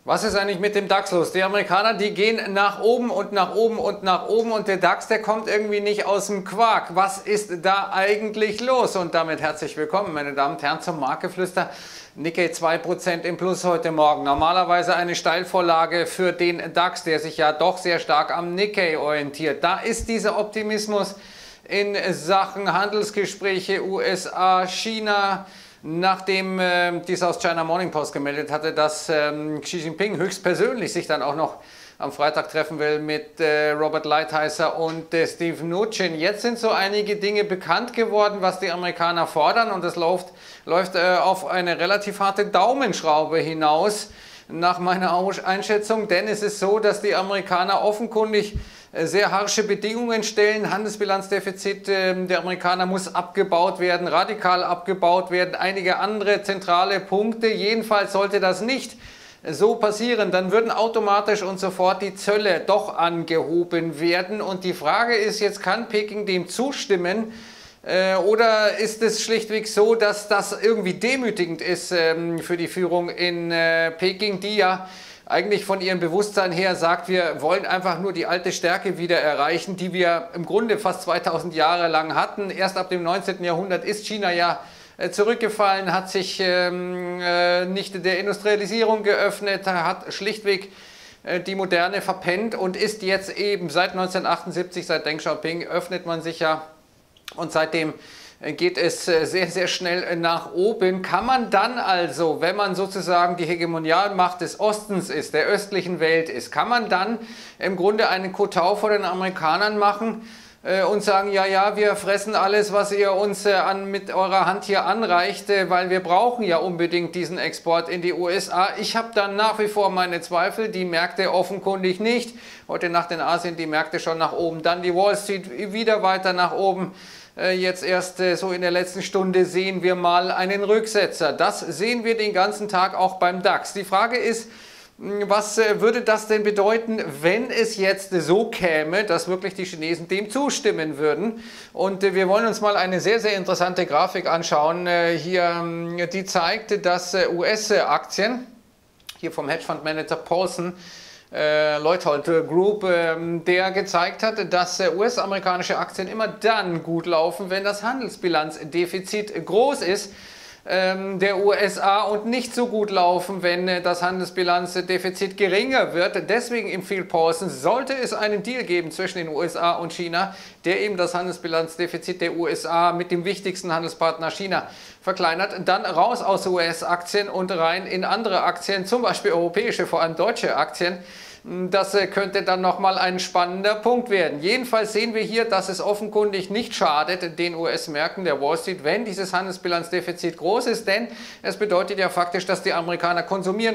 Was ist eigentlich mit dem DAX los? Die Amerikaner, die gehen nach oben und nach oben und nach oben und der DAX, der kommt irgendwie nicht aus dem Quark. Was ist da eigentlich los? Und damit herzlich willkommen, meine Damen und Herren, zum Marktgeflüster. Nikkei 2% im Plus heute Morgen. Normalerweise eine Steilvorlage für den DAX, der sich ja doch sehr stark am Nikkei orientiert. Da ist dieser Optimismus in Sachen Handelsgespräche USA, China, nachdem dies aus China Morning Post gemeldet hatte, dass Xi Jinping höchstpersönlich sich dann auch noch am Freitag treffen will mit Robert Lighthizer und Steve Mnuchin. Jetzt sind so einige Dinge bekannt geworden, was die Amerikaner fordern, und es läuft auf eine relativ harte Daumenschraube hinaus, nach meiner Einschätzung, denn es ist so, dass die Amerikaner offenkundig sehr harsche Bedingungen stellen. Handelsbilanzdefizit der Amerikaner muss abgebaut werden, radikal abgebaut werden, einige andere zentrale Punkte. Jedenfalls sollte das nicht so passieren, dann würden automatisch und sofort die Zölle doch angehoben werden. Und die Frage ist jetzt, kann Peking dem zustimmen? Oder ist es schlichtweg so, dass das irgendwie demütigend ist für die Führung in Peking, die ja eigentlich von ihrem Bewusstsein her sagt, wir wollen einfach nur die alte Stärke wieder erreichen, die wir im Grunde fast 2000 Jahre lang hatten. Erst ab dem 19. Jahrhundert ist China ja zurückgefallen, hat sich nicht der Industrialisierung geöffnet, hat schlichtweg die Moderne verpennt und ist jetzt eben seit 1978, seit Deng Xiaoping, öffnet man sich ja. Und seitdem geht es sehr, sehr schnell nach oben. Kann man dann also, wenn man sozusagen die Hegemonialmacht des Ostens ist, der östlichen Welt ist, kann man dann im Grunde einen Kotau vor den Amerikanern machen und sagen, ja, ja, wir fressen alles, was ihr uns mit eurer Hand hier anreicht, weil wir brauchen ja unbedingt diesen Export in die USA. Ich habe dann nach wie vor meine Zweifel, die Märkte offenkundig nicht. Heute Nacht in Asien die Märkte schon nach oben, dann die Wall Street wieder weiter nach oben. Jetzt erst so in der letzten Stunde sehen wir mal einen Rücksetzer. Das sehen wir den ganzen Tag auch beim DAX. Die Frage ist, was würde das denn bedeuten, wenn es jetzt so käme, dass wirklich die Chinesen dem zustimmen würden? Und wir wollen uns mal eine sehr, sehr interessante Grafik anschauen. Hier, die zeigt, dass US-Aktien, hier vom Hedgefondsmanager Paulson, Leuthold Group, der gezeigt hat, dass US-amerikanische Aktien immer dann gut laufen, wenn das Handelsbilanzdefizit groß ist der USA und nicht so gut laufen, wenn das Handelsbilanzdefizit geringer wird. Deswegen empfiehlt Paulson, sollte es einen Deal geben zwischen den USA und China, der eben das Handelsbilanzdefizit der USA mit dem wichtigsten Handelspartner China verkleinert, dann raus aus US-Aktien und rein in andere Aktien, zum Beispiel europäische, vor allem deutsche Aktien. Das könnte dann nochmal ein spannender Punkt werden. Jedenfalls sehen wir hier, dass es offenkundig nicht schadet den US-Märkten, der Wall Street, wenn dieses Handelsbilanzdefizit groß ist, denn es bedeutet ja faktisch, dass die Amerikaner konsumieren.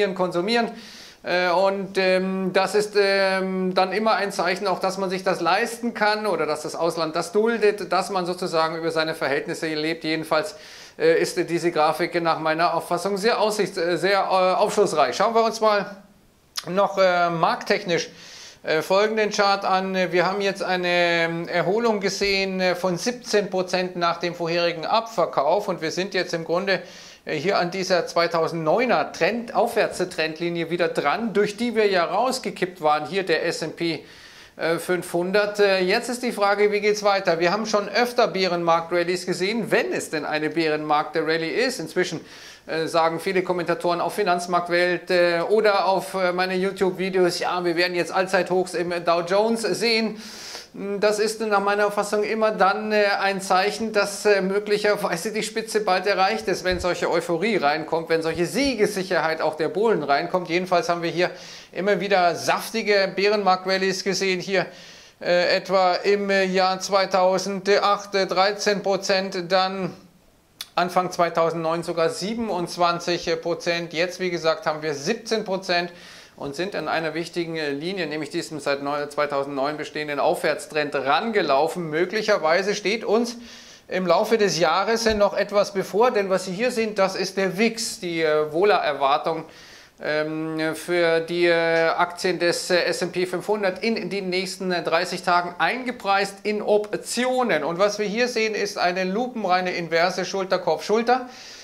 Und das ist dann immer ein Zeichen, auch dass man sich das leisten kann oder dass das Ausland das duldet, dass man sozusagen über seine Verhältnisse lebt. Jedenfalls ist diese Grafik nach meiner Auffassung sehr aufschlussreich. Schauen wir uns mal noch markttechnisch folgenden Chart an. Wir haben jetzt eine Erholung gesehen von 17% nach dem vorherigen Abverkauf und wir sind jetzt im Grunde hier an dieser 2009er Aufwärtstrendlinie wieder dran, durch die wir ja rausgekippt waren, hier der S&P 500. Jetzt ist die Frage, wie geht es weiter? Wir haben schon öfter Bärenmarkt-Rallies gesehen, wenn es denn eine Bärenmarkt-Rallye ist. Inzwischen sagen viele Kommentatoren auf Finanzmarktwelt oder auf meine YouTube-Videos, ja, wir werden jetzt Allzeithochs im Dow Jones sehen. Das ist nach meiner Auffassung immer dann ein Zeichen, dass möglicherweise die Spitze bald erreicht ist, wenn solche Euphorie reinkommt, wenn solche Siegessicherheit auch der Bullen reinkommt. Jedenfalls haben wir hier immer wieder saftige Bärenmarkt-Rallies gesehen. Hier etwa im Jahr 2008 13%, dann Anfang 2009 sogar 27%. Jetzt, wie gesagt, haben wir 17% und sind an einer wichtigen Linie, nämlich diesem seit 2009 bestehenden Aufwärtstrend rangelaufen. Möglicherweise steht uns im Laufe des Jahres noch etwas bevor, denn was Sie hier sehen, das ist der VIX, die Wohlerwartung für die Aktien des S&P 500 in den nächsten 30 Tagen eingepreist in Optionen. Und was wir hier sehen, ist eine lupenreine Inverse Schulter-Kopf-Schulter.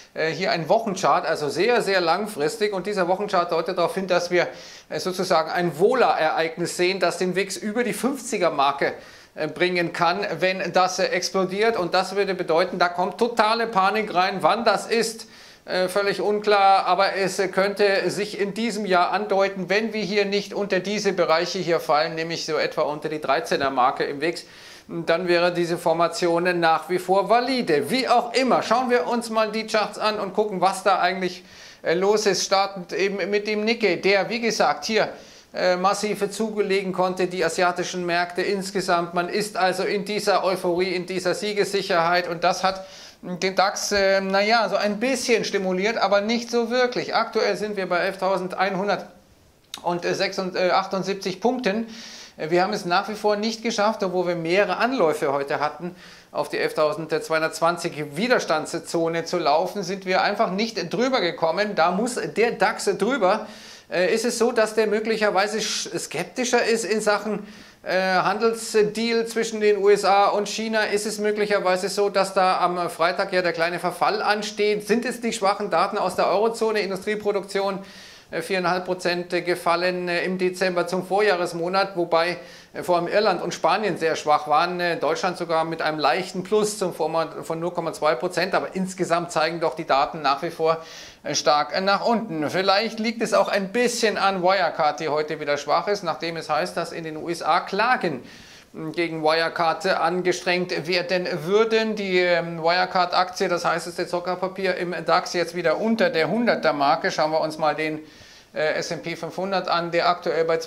hier einen Wochenchart, also sehr, sehr langfristig. Und dieser Wochenchart deutet darauf hin, dass wir sozusagen ein Wohler-Ereignis sehen, das den WIX über die 50er-Marke bringen kann, wenn das explodiert. Und das würde bedeuten, da kommt totale Panik rein. Wann das ist, völlig unklar, aber es könnte sich in diesem Jahr andeuten, wenn wir hier nicht unter diese Bereiche hier fallen, nämlich so etwa unter die 13er-Marke im WIX, dann wäre diese Formation nach wie vor valide. Wie auch immer, schauen wir uns mal die Charts an und gucken, was da eigentlich los ist. Startend eben mit dem Nikkei, der, wie gesagt, hier massive zugelegen konnte, die asiatischen Märkte insgesamt. Man ist also in dieser Euphorie, in dieser Siegessicherheit, und das hat den DAX, naja, so ein bisschen stimuliert, aber nicht so wirklich. Aktuell sind wir bei 11.178 Punkten. Wir haben es nach wie vor nicht geschafft, obwohl wir mehrere Anläufe heute hatten, auf die 11.220 Widerstandszone zu laufen, sind wir einfach nicht drüber gekommen. Da muss der DAX drüber. Ist es so, dass der möglicherweise skeptischer ist in Sachen Handelsdeal zwischen den USA und China? Ist es möglicherweise so, dass da am Freitag ja der kleine Verfall ansteht? Sind es die schwachen Daten aus der Eurozone, Industrieproduktion 4,5% gefallen im Dezember zum Vorjahresmonat, wobei vor allem Irland und Spanien sehr schwach waren, Deutschland sogar mit einem leichten Plus zum Vormonat von 0,2%, aber insgesamt zeigen doch die Daten nach wie vor stark nach unten. Vielleicht liegt es auch ein bisschen an Wirecard, die heute wieder schwach ist, nachdem es heißt, dass in den USA Klagen gegen Wirecard angestrengt werden würden. Die Wirecard-Aktie, das heißeste Zockerpapier im DAX, jetzt wieder unter der 100er-Marke. Schauen wir uns mal den S&P 500 an, der aktuell bei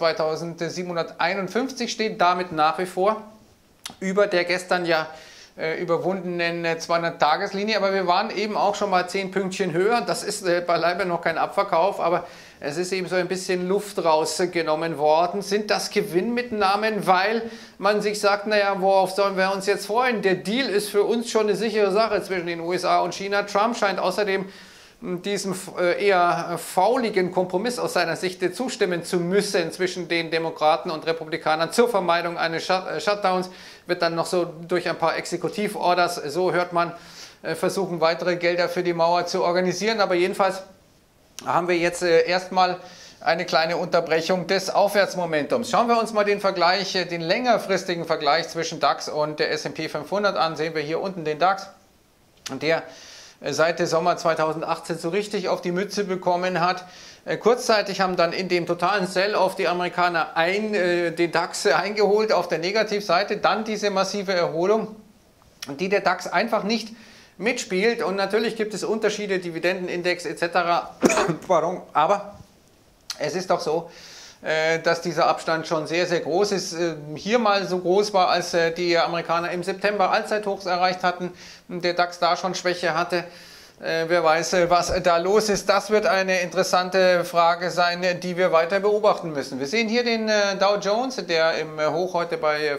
2751 steht, damit nach wie vor über der gestern ja überwundenen 200-Tageslinie, aber wir waren eben auch schon mal 10 Pünktchen höher. Das ist beileibe noch kein Abverkauf, aber es ist eben so ein bisschen Luft rausgenommen worden. Sind das Gewinnmitnahmen, weil man sich sagt, naja, worauf sollen wir uns jetzt freuen? Der Deal ist für uns schon eine sichere Sache zwischen den USA und China. Trump scheint außerdem diesem eher fauligen Kompromiss aus seiner Sicht zustimmen zu müssen zwischen den Demokraten und Republikanern zur Vermeidung eines Shutdowns, wird dann noch so durch ein paar Exekutivorders, so hört man, versuchen weitere Gelder für die Mauer zu organisieren. Aber jedenfalls haben wir jetzt erstmal eine kleine Unterbrechung des Aufwärtsmomentums. Schauen wir uns mal den Vergleich, den längerfristigen Vergleich zwischen DAX und der S&P 500 an. Sehen wir hier unten den DAX, der seit dem Sommer 2018 so richtig auf die Mütze bekommen hat. Kurzzeitig haben dann in dem totalen Sell-off die Amerikaner den DAX eingeholt auf der Negativseite, dann diese massive Erholung, die der DAX einfach nicht mitspielt. Und natürlich gibt es Unterschiede, Dividendenindex etc. Warum? Aber es ist doch so, dass dieser Abstand schon sehr, sehr groß ist. Hier mal so groß war, als die Amerikaner im September Allzeithochs erreicht hatten, der DAX da schon Schwäche hatte. Wer weiß, was da los ist. Das wird eine interessante Frage sein, die wir weiter beobachten müssen. Wir sehen hier den Dow Jones, der im Hoch heute bei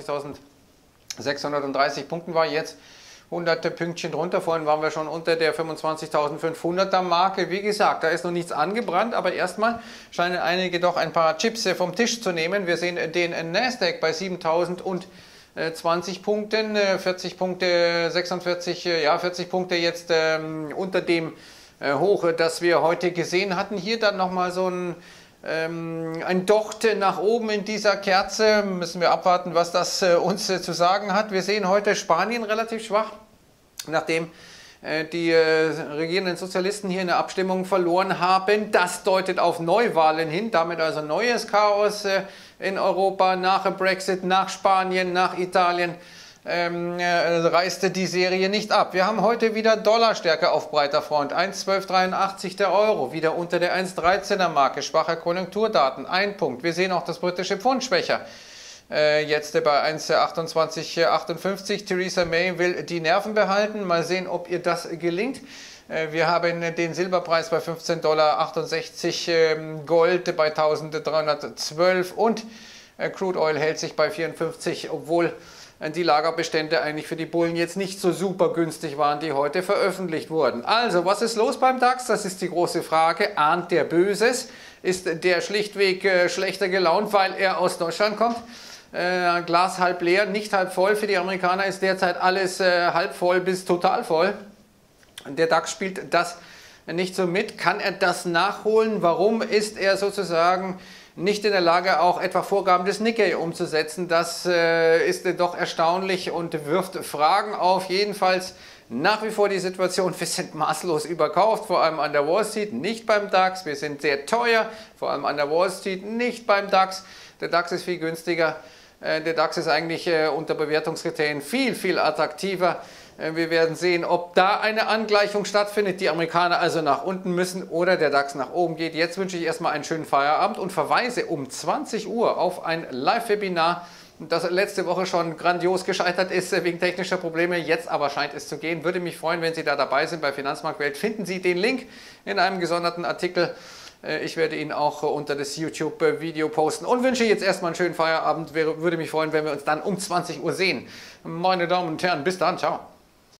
25.630 Punkten war, jetzt 100 Pünktchen drunter. Vorhin waren wir schon unter der 25.500er Marke. Wie gesagt, da ist noch nichts angebrannt, aber erstmal scheinen einige doch ein paar Chips vom Tisch zu nehmen. Wir sehen den Nasdaq bei 7.020 Punkten, 40 Punkte, 46, ja 40 Punkte jetzt unter dem Hoch, das wir heute gesehen hatten. Hier dann nochmal so ein Docht nach oben in dieser Kerze. Müssen wir abwarten, was das uns zu sagen hat. Wir sehen heute Spanien relativ schwach, nachdem die regierenden Sozialisten hier eine Abstimmung verloren haben. Das deutet auf Neuwahlen hin, damit also neues Chaos in Europa nach Brexit, nach Spanien, nach Italien. Reiste die Serie nicht ab. Wir haben heute wieder Dollarstärke auf breiter Front. 1,1283 der Euro, wieder unter der 1,13er Marke. Schwache Konjunkturdaten, ein Punkt. Wir sehen auch das britische Pfund schwächer. Jetzt bei 1,2858. Theresa May will die Nerven behalten. Mal sehen, ob ihr das gelingt. Wir haben den Silberpreis bei $15,68, Gold bei 1312 und Crude Oil hält sich bei 54, obwohl die Lagerbestände eigentlich für die Bullen jetzt nicht so super günstig waren, die heute veröffentlicht wurden. Also, was ist los beim DAX? Das ist die große Frage. Ahnt der Böses? Ist der schlichtweg schlechter gelaunt, weil er aus Deutschland kommt? Glas halb leer, nicht halb voll. Für die Amerikaner ist derzeit alles halb voll bis total voll. Der DAX spielt das nicht so mit. Kann er das nachholen? Warum ist er sozusagen nicht in der Lage, auch etwa Vorgaben des Nikkei umzusetzen? Das ist doch erstaunlich und wirft Fragen auf. Jedenfalls nach wie vor die Situation, wir sind maßlos überkauft, vor allem an der Wall Street, nicht beim DAX. Wir sind sehr teuer, vor allem an der Wall Street, nicht beim DAX. Der DAX ist viel günstiger. Der DAX ist eigentlich unter Bewertungskriterien viel, viel attraktiver. Wir werden sehen, ob da eine Angleichung stattfindet, die Amerikaner also nach unten müssen oder der DAX nach oben geht. Jetzt wünsche ich erstmal einen schönen Feierabend und verweise um 20 Uhr auf ein Live-Webinar, das letzte Woche schon grandios gescheitert ist wegen technischer Probleme. Jetzt aber scheint es zu gehen. Würde mich freuen, wenn Sie da dabei sind. Bei Finanzmarktwelt finden Sie den Link in einem gesonderten Artikel. Ich werde ihn auch unter das YouTube-Video posten und wünsche jetzt erstmal einen schönen Feierabend. Würde mich freuen, wenn wir uns dann um 20 Uhr sehen. Meine Damen und Herren, bis dann. Ciao.